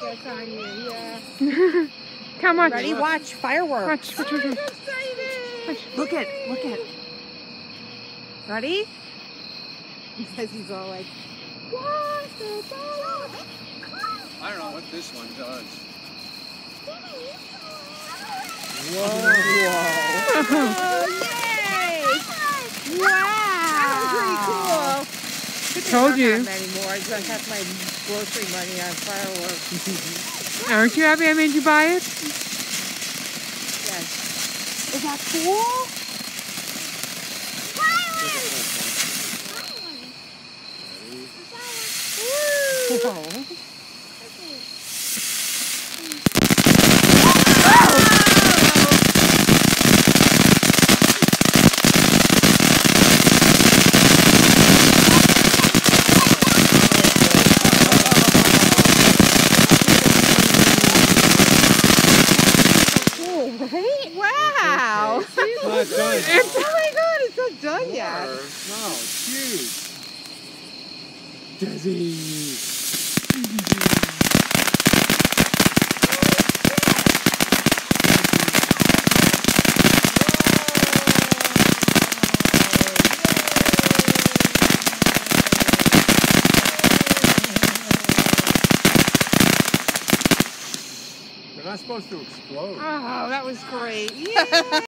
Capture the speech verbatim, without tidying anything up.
That's on you, yeah. Come on. Ready? Watch. Fireworks. Watch. Watch. Watch. I'm Watch. excited. Watch. Look at. Look at. Ready? Because he's all like, watch the ball. I don't know what this one does. Whoa. Whoa. Oh, yay. Wow. That was pretty cool. Good thing Told I'm you. not many more. I just have my grocery money on fireworks. Aren't you happy I made you buy it? Yes. Is that cool? Whoa. Right? Wow. It's not done. It's, oh my god, it's not done yet. No, it's huge. Desi. They're not supposed to explode. Oh, that was great. Yeah.